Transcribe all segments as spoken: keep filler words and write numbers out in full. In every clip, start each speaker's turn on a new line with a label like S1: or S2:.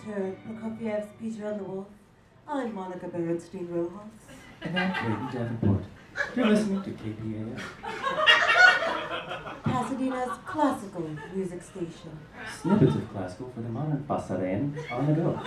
S1: heard Prokofiev's Peter and the Wolf. I'm Monica Bernstein Rojas.
S2: And I'm Clayton Davenport. You're listening to K P A S.
S1: Pasadena's classical music station.
S2: Snippets of classical for the modern Pasaden on the go.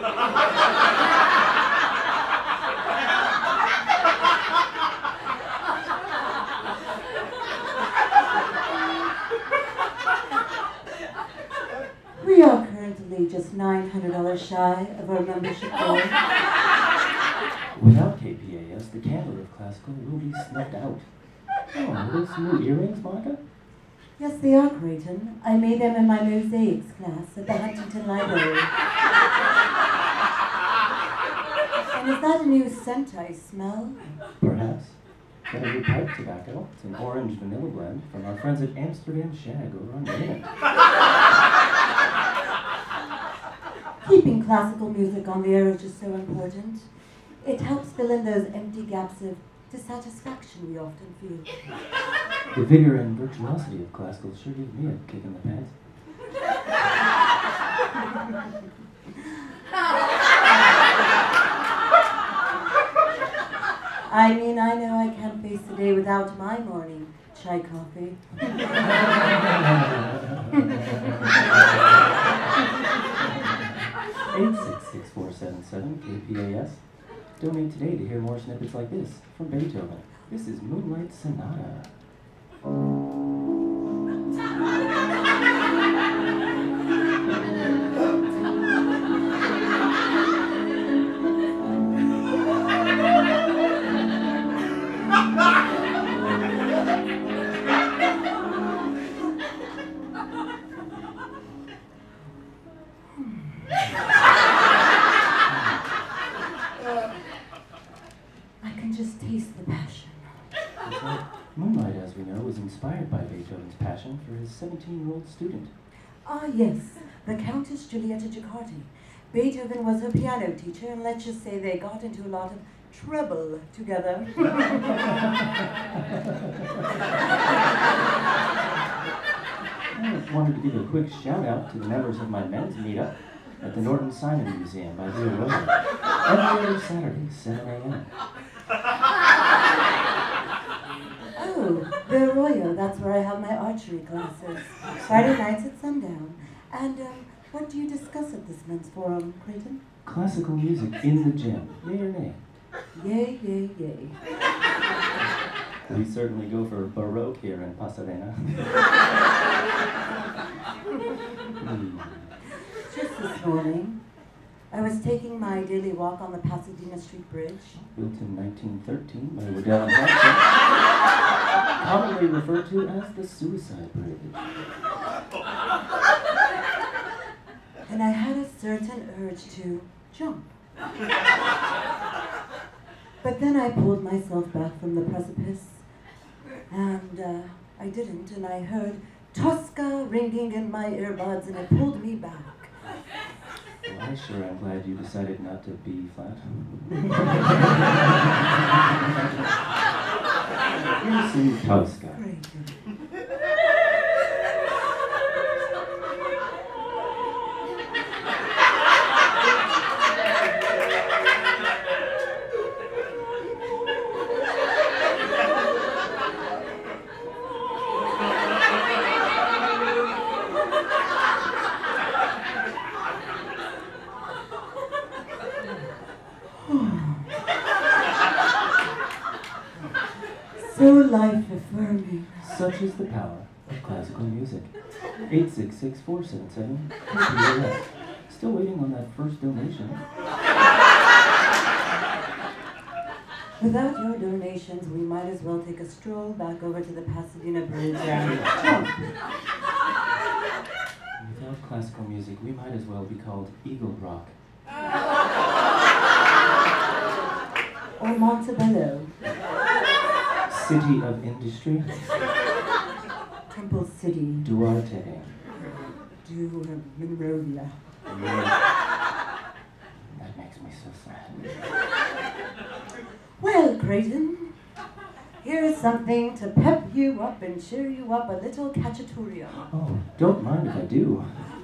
S1: We are currently just nine hundred dollars shy of our membership goal.
S2: Without K P A S, the candor of classical will be snuffed out. Oh, are those new earrings, Monica?
S1: Yes, they are, Creighton. I made them in my mosaics class at the Huntington Library. And is that a new scent I smell?
S2: Perhaps. Got a new pipe tobacco. It's an orange vanilla blend from our friends at Amsterdam Shag over on Raymond.
S1: Keeping classical music on the air is just so important. It helps fill in those empty gaps of dissatisfaction we often feel.
S2: The vigor and virtuosity of classical sure give me a kick in the pants.
S1: I mean, I know I can't face the day without my morning chai coffee.
S2: eight six six, four seven seven, K P A S. Donate today to hear more snippets like this from Beethoven. This is Moonlight Sonata. Moonlight, as we know, was inspired by Beethoven's passion for his seventeen-year-old student.
S1: Ah, yes, the Countess Giulietta Giacotti. Beethoven was her piano teacher, and let's just say they got into a lot of trouble together.
S2: I wanted to give a quick shout-out to the members of my men's meetup at the Norton Simon Museum by the Arroyo. Every other Saturday, seven a m
S1: Oh, the Arroyo, that's where I have my archery classes. Friday nights at sundown. And um, what do you discuss at this men's forum, Creighton?
S2: Classical music in the gym. Yay or nay?
S1: Yay, yay, yay.
S2: We certainly go for Baroque here in Pasadena. hmm.
S1: Just this morning, I was taking my daily walk on the Pasadena Street Bridge.
S2: Built in nineteen thirteen by Waddell and Hudson, commonly referred to as the Suicide Bridge.
S1: And I had a certain urge to jump. But then I pulled myself back from the precipice, and uh, I didn't, and I heard Tosca ringing in my earbuds, and it pulled me back.
S2: Well, I sure am glad you decided not to be flat. Here's some Tosca.
S1: Great. So life-affirming.
S2: Such is the power of classical music. eight six six, four seven seven, K P A S. Still waiting on that first donation.
S1: Without your donations, we might as well take a stroll back over to the Pasadena Bridge and jump.
S2: Without classical music, we might as well be called Eagle Rock.
S1: Or Montebello.
S2: City of Industry.
S1: Temple City.
S2: Duarte.
S1: Du Monrovia.
S2: Yeah. That makes me so sad.
S1: Well, Creighton, here's something to pep you up and cheer you up, a little cacciaturium.
S2: Oh, don't mind if I do.